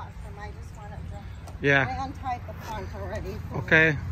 wash them. I just wanted to. Yeah. I untied the front already. Okay.